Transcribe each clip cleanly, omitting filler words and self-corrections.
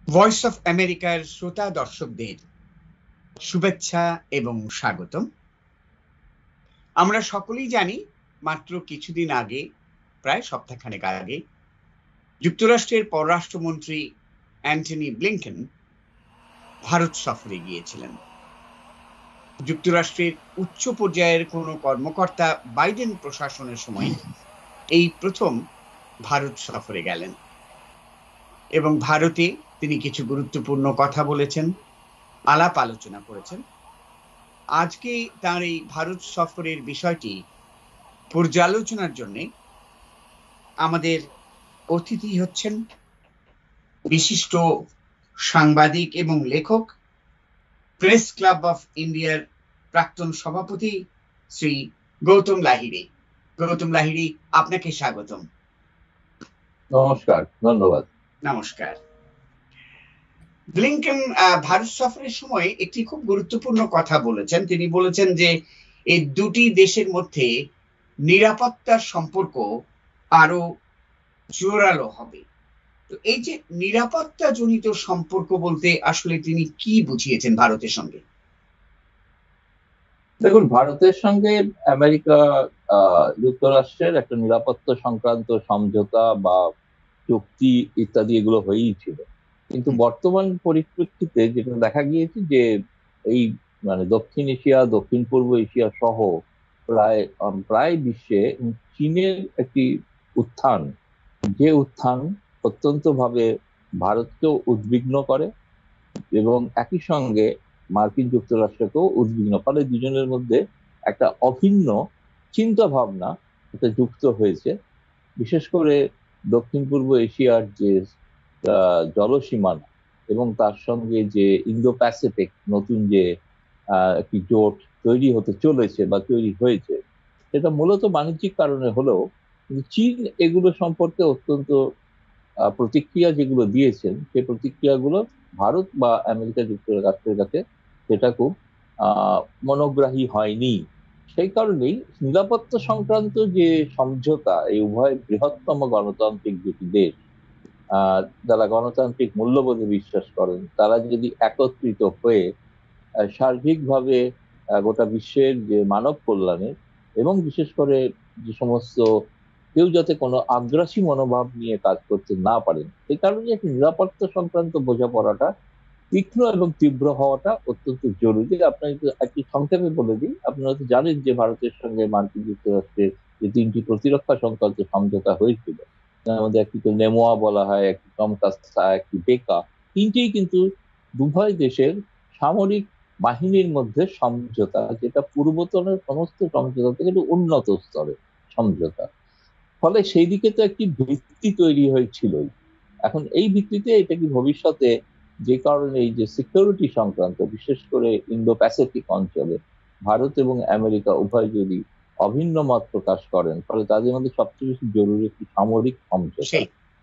Voice of আমেরিকার শ্রোতা দর্শকদের শুভেচ্ছা এবং স্বাগতম। আমরা সকলেই জানি মাত্র কিছুদিন আগে, প্রায় সপ্তাহখানেক আগে, যুক্তরাষ্ট্রের পররাষ্ট্রমন্ত্রী অ্যান্টনি ব্লিংকেন ভারত সফরে গিয়েছিলেন। যুক্তরাষ্ট্রের উচ্চ পর্যায়ের কোনো কর্মকর্তা বাইডেন প্রশাসনের সময় এই প্রথম ভারত সফরে গেলেন এবং ভারতে তিনি কিছু গুরুত্বপূর্ণ কথা বলেছেন, আলাপ আলোচনা করেছেন। আজকে তার এই ভারত সফরের বিষয়টি পর্যালোচনার জন্য আমাদের অতিথি হচ্ছেন বিশিষ্ট সাংবাদিক এবং লেখক, প্রেস ক্লাব অফ ইন্ডিয়ার প্রাক্তন সভাপতি শ্রী গৌতম লাহিড়ী। গৌতম লাহিড়ী, আপনাকে স্বাগতম। নমস্কার, ধন্যবাদ। নমস্কার। ব্লিংকেন ভারত সফরের সময় একটি খুব গুরুত্বপূর্ণ কথা বলেছেন। তিনি বলেছেন যে এই দুটি দেশের মধ্যে নিরাপত্তার সম্পর্ক আরো জোরালো হবে। তো এই যে নিরাপত্তা জনিত সম্পর্ক বলতে আসলে তিনি কি বুঝিয়েছেন ভারতের সঙ্গে? দেখুন, ভারতের সঙ্গে আমেরিকা যুক্তরাষ্ট্রের একটা নিরাপত্তা সংক্রান্ত সমঝোতা বা চুক্তি ইত্যাদি এগুলো হয়েই ছিল, কিন্তু বর্তমান পরিপ্রেক্ষিতে যেটা দেখা গিয়েছে যে এই দক্ষিণ এশিয়া, দক্ষিণ পূর্ব এশিয়া সহ প্রায় বিশ্বে চীনের একটি উত্থান, যে উত্থান অত্যন্ত ভাবে ভারতকেও উদ্বিগ্ন করে এবং একই সঙ্গে মার্কিন যুক্তরাষ্ট্রকেও উদ্বিগ্ন করে। দুজনের মধ্যে একটা অভিন্ন চিন্তা ভাবনা এটা যুক্ত হয়েছে। বিশেষ করে দক্ষিণ পূর্ব এশিয়ার যে জলসীমানা এবং তার সঙ্গে যে ইন্দো প্যাসিফিক নতুন যে একটি জোট তৈরি হতে চলেছে বা তৈরি হয়েছে, সেটা মূলত বাণিজ্যিক কারণে হলেও চীন এগুলো সম্পর্কে অত্যন্ত প্রতিক্রিয়া যেগুলো দিয়েছেন, সেই প্রতিক্রিয়াগুলো ভারত বা আমেরিকা যুক্তরাষ্ট্রের কাছে সেটা খুব মনোগ্রাহী হয়নি। সেই কারণেই নিরাপত্তা সংক্রান্ত যে সমঝোতা, এই উভয় বৃহত্তম গণতান্ত্রিক দুটি দেশ, যারা গণতান্ত্রিক মূল্যবোধে বিশ্বাস করেন, তারা যদি একত্রিত হয়ে সার্বিকভাবে গোটা বিশ্বের যে মানব কল্যাণে এবং বিশেষ করে যে সমস্ত কেউ যাতে কোনো আগ্রাসী মনোভাব নিয়ে কাজ করতে না পারেন, সেই কারণে একটি নিরাপত্তা সংক্রান্ত বোঝাপড়াটা তীক্ষ্ণ এবং তীব্র হওয়াটা অত্যন্ত জরুরি। আপনাকে একটি সংক্ষেপে বলে দিই, আপনারা তো জানেন যে ভারতের সঙ্গে মার্কিন যুক্তরাষ্ট্রের যে তিনটি প্রতিরক্ষা সংক্রান্ত সমঝোতা হয়েছিল, তার মধ্যে একটিকে নেমোয়া বলা হয়, একটি কমকাস্তা, একটি বেকা, তিনটেই কিন্তু উভয় দেশের সামরিক বাহিনীর মধ্যে সমঝোতা, যেটা পূর্বতনের সমস্ত সমঝোতা থেকে একটু উন্নত স্তরের সমঝোতা। ফলে সেই দিকে তো একটি ভিত্তি তৈরি হয়েছিলই। এখন এই ভিত্তিতে এটা কি ভবিষ্যতে, যে কারণে এই যে সিকিউরিটি সংক্রান্ত, বিশেষ করে ইন্দো প্যাসিফিক অঞ্চলে ভারত এবং আমেরিকা উভয় যদি অভিন্ন মত প্রকাশ করেন, ফলে তাদের মধ্যে সবচেয়ে বেশি জরুরি একটি সামরিক সমঝোতা।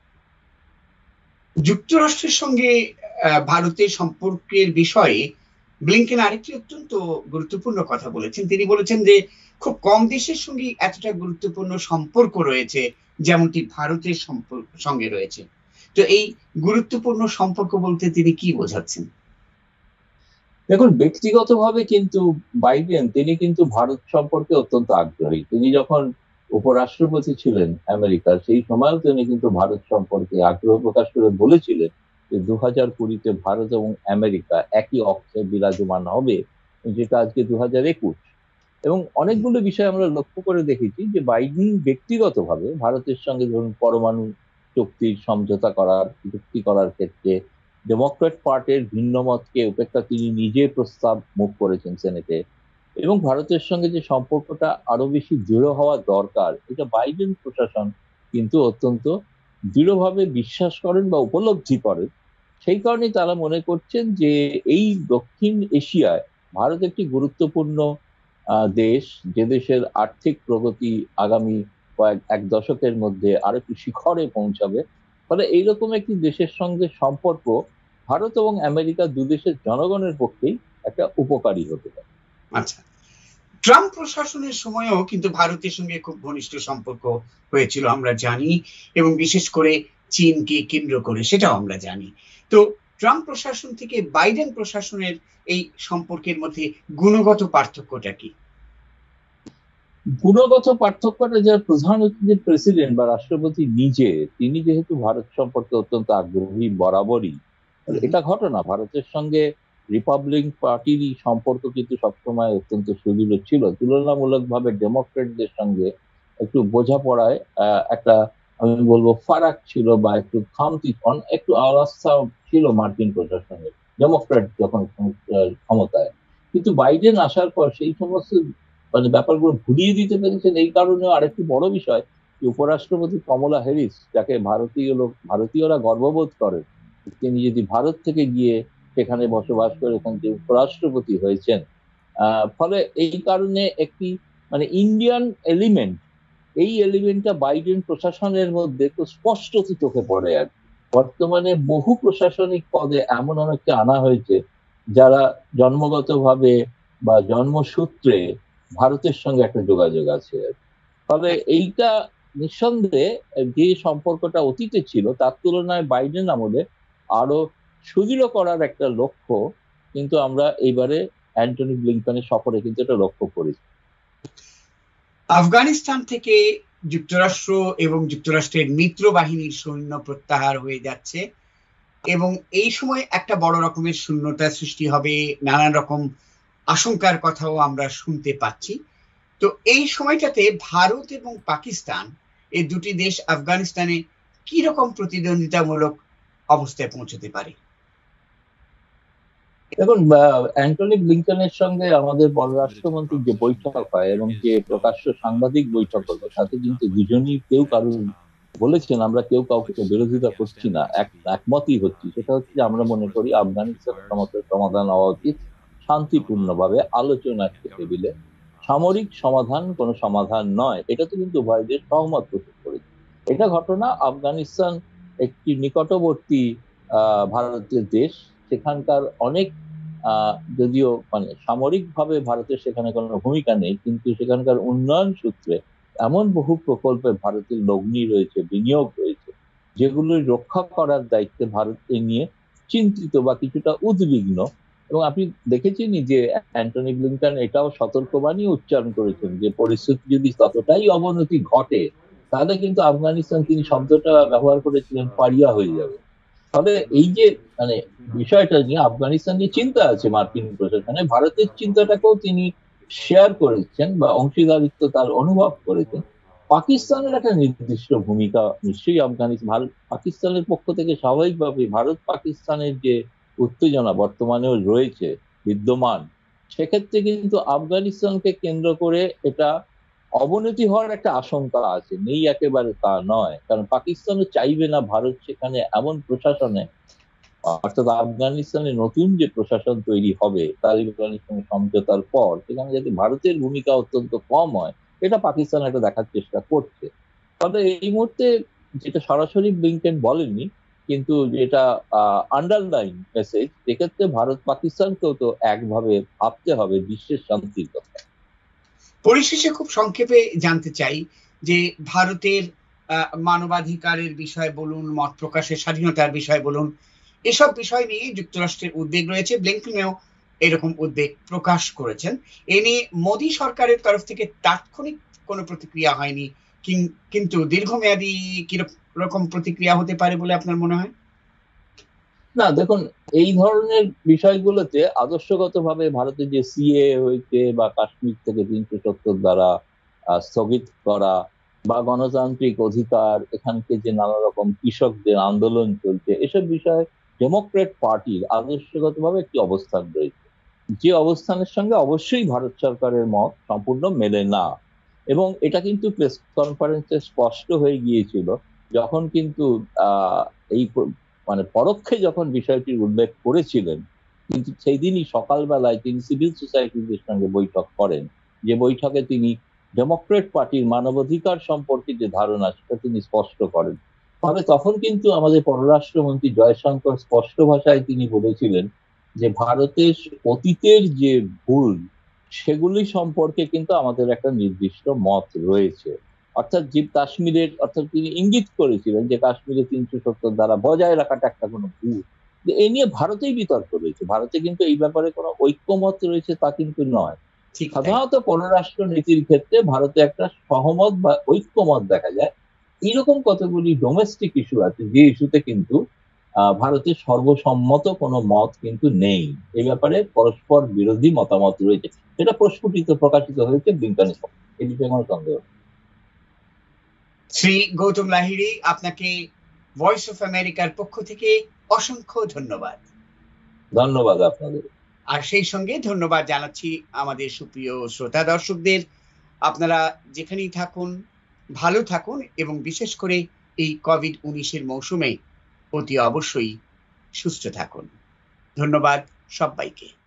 যুক্তরাষ্ট্রের সঙ্গে ভারতের সম্পর্কের বিষয়ে ব্লিংকেন আরেকটি অত্যন্ত গুরুত্বপূর্ণ কথা বলেছেন। তিনি বলেছেন যে খুব কম দেশের সঙ্গে এতটা গুরুত্বপূর্ণ সম্পর্ক রয়েছে যেমনটি ভারতের সঙ্গে রয়েছে। তো এই গুরুত্বপূর্ণ সম্পর্ক বলতে তিনি কি বোঝাচ্ছেন? দেখুন, ব্যক্তিগতভাবে কিন্তু বাইডেন তিনি কিন্তু ভারত সম্পর্কে অত্যন্ত আগ্রহী। তিনি যখন উপরাষ্ট্রপতি ছিলেন আমেরিকার, সেই সময়ও তিনি কিন্তু ভারত সম্পর্কে আগ্রহ প্রকাশ করে বলেছিলেন যে 2020-তে ভারত এবং আমেরিকা একই অক্ষে বিরাজমান হবে, যেটা আজকে 2021। এবং অনেকগুলো বিষয় আমরা লক্ষ্য করে দেখেছি যে বাইডেন ব্যক্তিগতভাবে ভারতের সঙ্গে ধরুন পরমাণু চুক্তির সমঝোতা করার, চুক্তি করার ক্ষেত্রে ডেমোক্রেট পার্টির ভিন্ন মতকে উপেক্ষা তিনি নিজে প্রস্তাব মুখ করেছেন সেনেটে, এবং ভারতের সঙ্গে যে সম্পর্কটা আরো বেশি দৃঢ় হওয়া দরকার, এটা বাইডেন প্রশাসন কিন্তু অত্যন্ত দৃঢ়ভাবে বিশ্বাস করেন বা উপলব্ধি করেন। সেই কারণে তারা মনে করছেন যে এই দক্ষিণ এশিয়ায় ভারত একটি গুরুত্বপূর্ণ দেশ, যে দেশের আর্থিক প্রগতি আগামী এক দশকের মধ্যে আরেকটু শিখরে পৌঁছাবে। ফলে এইরকম একটি দেশের সঙ্গে সম্পর্ক ভারত এবং আমেরিকা দুদেশের জনগণের পক্ষেই একটা উপকারী হতে পারে। আচ্ছা, ট্রাম্প প্রশাসনের সময়ও কিন্তু ভারতের সঙ্গে খুব ঘনিষ্ঠ সম্পর্ক হয়েছিল আমরা জানি, এবং বিশেষ করে চীনকে কেন্দ্র করে সেটাও আমরা জানি। তো ট্রাম্প প্রশাসন থেকে বাইডেন প্রশাসনের এই সম্পর্কের মধ্যে গুণগত পার্থক্যটা কি? গুণগত পার্থক্যটা যার প্রধান হচ্ছে যে প্রেসিডেন্ট বা রাষ্ট্রপতি নিজে, তিনি যেহেতু ভারত সম্পর্কে অত্যন্ত আগ্রহী বরাবরই। এটা ঘটনা, ভারতের সঙ্গে রিপাবলিক পার্টিরই সম্পর্ক কিন্তু সবসময় অত্যন্ত সুদৃঢ় ছিল, তুলনামূলকভাবে ডেমোক্রেটদের সঙ্গে একটু বোঝাপড়ায় একটা, আমি বলবো, ফারাক ছিল বা একটু খামতি, একটু আস্থা ছিল মার্কিন প্রশাসনের, ডেমোক্রেট যখন ক্ষমতায়। কিন্তু বাইডেন আসার পর সেই সমস্ত ব্যাপারগুলো ভুলিয়ে দিতে পেরেছেন। এই কারণে আরেকটি বড় বিষয়, যে উপরাষ্ট্রপতি কমলা হ্যারিস, যাকে ভারতীয়রা গর্ববোধ করেন, তিনি যদি ভারত থেকে গিয়ে সেখানে বসবাস করে এখান থেকে উপরাষ্ট্রপতি হয়েছেন, ফলে এই কারণে একটি ইন্ডিয়ান এলিমেন্ট, এই এলিমেন্টটা বাইডেন প্রশাসনের মধ্যে খুব স্পষ্টত চোখে পড়ে। আর বর্তমানে বহু প্রশাসনিক পদে এমন অনেককে আনা হয়েছে যারা জন্মগতভাবে বা জন্মসূত্রে ভারতের সঙ্গে একটা যোগাযোগ আছে। ফলে এইটা নিঃসন্দেহে যে সম্পর্কটা অতীতে ছিল তার তুলনায় বাইডেন আমলে আরো সুদৃঢ় করার একটা লক্ষ্য কিন্তু আমরা এইবারে অ্যান্টনি ব্লিংকনের সফরে কিন্তু এটা লক্ষ্য করেছি। আফগানিস্তান থেকে যুক্তরাষ্ট্র এবং যুক্তরাষ্ট্রের মিত্র বাহিনীর সৈন্য প্রত্যাহার হয়ে যাচ্ছে এবং এই সময় একটা বড় রকমের শূন্যতা সৃষ্টি হবে, নানান রকম আশঙ্কার কথাও আমরা শুনতে পাচ্ছি। তো এই সময়টাতে ভারত এবং পাকিস্তান, এই দুটি দেশ আফগানিস্তানে কি রকম প্রতিদ্বন্দ্বিতামূলক অবস্থায় পৌঁছতে পারে? দেখুন, অ্যান্টনি ব্লিংকনের সঙ্গে আমাদের পররাষ্ট্রমন্ত্রীর যে বৈঠক হয় এবং যে প্রকাশ্য সাংবাদিক বৈঠক হলো, তাতে কিন্তু দুজনই কেউ কারোর বলেছেন, আমরা কেউ কাউকে বিরোধিতা করছি না, একমতই হচ্ছি। সেটা হচ্ছে যে আমরা মনে করি আফগানিস্তান সমস্যার সমাধান হওয়া উচিত শান্তিপূর্ণভাবে আলোচনার টেবিলে, সামরিক সমাধান কোনো সমাধান নয়। এটা তো কিন্তু উভয় দেশ সহমত পোষণ করেছে। এটা ঘটনা, আফগানিস্তান একটি নিকটবর্তী ভারতের দেশ, সেখানকার অনেক যদিও সামরিকভাবে ভারতের সেখানে কোনো ভূমিকা নেই, কিন্তু সেখানকার উন্নয়ন সূত্রে এমন বহু প্রকল্পে ভারতের লগ্নি রয়েছে, বিনিয়োগ রয়েছে, যেগুলো রক্ষা করার দায়িত্বে ভারত এ নিয়ে চিন্তিত বা কিছুটা উদ্বিগ্ন। এবং আপনি দেখেছেনই যে অ্যান্টনি ব্লিংকন এটাও সতর্কবাণী উচ্চারণ করেছেন যে পরিস্থিতি যদি ততটাই অবনতি ঘটে, তাহলে কিন্তু আফগানিস্তান, তিনি শব্দটা ব্যবহার করেছিলেন, পারিয়া হয়ে যাবে। তবে এই যে বিষয়টা নিয়ে আফগানিস্তান নিয়ে চিন্তা আছে মার্কিন প্রশাসনে, ভারতের চিন্তাটাকেও তিনি শেয়ার করেছেন বা অংশীদারিত্ব তার অনুভব করেছেন। পাকিস্তানের একটা নির্দিষ্ট ভূমিকা নিশ্চয়ই পাকিস্তানের পক্ষ থেকে স্বাভাবিকভাবে ভারত পাকিস্তানের যে উত্তেজনা বর্তমানেও রয়েছে বিদ্যমান, সেক্ষেত্রে কিন্তু আফগানিস্তানকে কেন্দ্র করে এটা অবনতি হওয়ার একটা আশঙ্কা আছে, নেই একেবারে তা নয়। কারণ পাকিস্তানও চাইবে না ভারত সেখানে এমন প্রশাসনে, অর্থাৎ আফগানিস্তানে নতুন যে প্রশাসন তৈরি হবে তালিবানের সঙ্গে সমঝোতার পর, সেখানে যাতে ভারতের ভূমিকা অত্যন্ত কম হয়, এটা পাকিস্তান একটা দেখার চেষ্টা করছে। তবে এই মুহূর্তে যেটা সরাসরি ব্লিংকেন বলেননি, কিন্তু যেটা আন্ডারলাইন মেসেজ, সেক্ষেত্রে ভারত পাকিস্তানকেও তো একভাবে ভাবতে হবে বিশ্বের শান্তির কথা। পরিশেষে খুব সংক্ষেপে জানতে চাই যে ভারতের মানবাধিকারের বিষয় বলুন, মত প্রকাশের স্বাধীনতার বিষয় বলুন, এসব বিষয় নিয়ে যুক্তরাষ্ট্রের উদ্বেগ রয়েছে, ব্লিংকনও এরকম উদ্বেগ প্রকাশ করেছেন। এ নিয়ে মোদী সরকারের তরফ থেকে তাৎক্ষণিক কোনো প্রতিক্রিয়া হয়নি, কিন্তু দীর্ঘমেয়াদী কিরকম প্রতিক্রিয়া হতে পারে বলে আপনার মনে হয়? না, দেখুন, এই ধরনের বিষয়গুলোতে আদর্শগতভাবে ভারতের যে সিএ হয়েছে বা কাশ্মীর থেকে 370 দ্বারা স্থগিত করা বা গণতান্ত্রিক অধিকার, এখানকে যে নানা রকম কৃষকদের আন্দোলন চলছে, এসব বিষয়ে ডেমোক্রেট পার্টির আদর্শগতভাবে একটি অবস্থান রয়েছে, যে অবস্থানের সঙ্গে অবশ্যই ভারত সরকারের মত সম্পূর্ণ মেলে না। এবং এটা কিন্তু প্রেস কনফারেন্সে স্পষ্ট হয়ে গিয়েছিল, যখন কিন্তু এই পরোক্ষে যখন বিষয়টির উল্লেখ করেছিলেন, কিন্তু সেই দিনই সকালবেলায় তিনি সিভিল সোসাইটিদের সঙ্গে বৈঠক করেন, যে বৈঠকে তিনি ডেমোক্রেট পার্টির মানবাধিকার সম্পর্কে যে ধারণা, সেটা তিনি স্পষ্ট করেন। তবে তখন কিন্তু আমাদের পররাষ্ট্রমন্ত্রী জয়শঙ্কর স্পষ্ট ভাষায় তিনি বলেছিলেন যে ভারতের অতীতের যে ভুল, সেগুলি সম্পর্কে কিন্তু আমাদের একটা নির্দিষ্ট মত রয়েছে। অর্থাৎ যে কাশ্মীরের, অর্থাৎ তিনি ইঙ্গিত করেছিলেন যে কাশ্মীরে 370 ধারা বজায় রাখাটা একটা কোনো ভুল, এই নিয়ে ভারতেই বিতর্ক রয়েছে। ভারতে কিন্তু এই ব্যাপারে কোনো ঐক্যমত রয়েছে তা কিন্তু নয়। ঠিক তাই। সাধারণত পররাষ্ট্র নীতির ক্ষেত্রে ভারতে একটা সহমত বা ঐক্যমত দেখা যায়। এরকম কতগুলি ডোমেস্টিক ইস্যু আছে যে ইস্যুতে কিন্তু ভারতের সর্বসম্মত কোনো মত কিন্তু নেই। এই ব্যাপারে পরস্পর বিরোধী মতামত রয়েছে, সেটা প্রস্ফুটিত প্রকাশিত হয়েছে ব্লিংকনের সঙ্গে, এই বিষয়ে কোনো সন্দেহ নেই। শ্রী গৌতম লাহিড়ী, আপনাকে ভয়েস অফ আমেরিকার পক্ষ থেকে অসংখ্য ধন্যবাদ। ধন্যবাদ আপনাদের। আর সেই সঙ্গে ধন্যবাদ জানাচ্ছি আমাদের সুপ্রিয় শ্রোতা দর্শকদের। আপনারা যেখানেই থাকুন ভালো থাকুন, এবং বিশেষ করে এই কোভিড-19 মৌসুমে অতি অবশ্যই সুস্থ থাকুন। ধন্যবাদ সবাইকে।